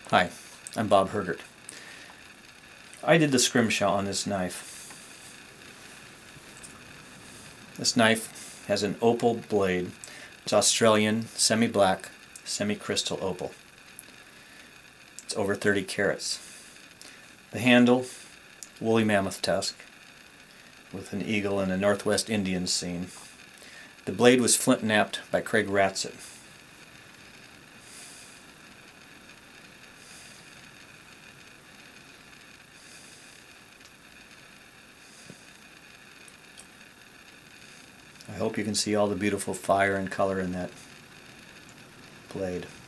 Hi, I'm Bob Hergert. I did the scrimshaw on this knife. This knife has an opal blade. It's Australian, semi-black, semi-crystal opal. It's over 30 carats. The handle, woolly mammoth tusk, with an eagle and a Northwest Indian scene. The blade was flint-knapped by Craig Ratsett. I hope you can see all the beautiful fire and color in that blade.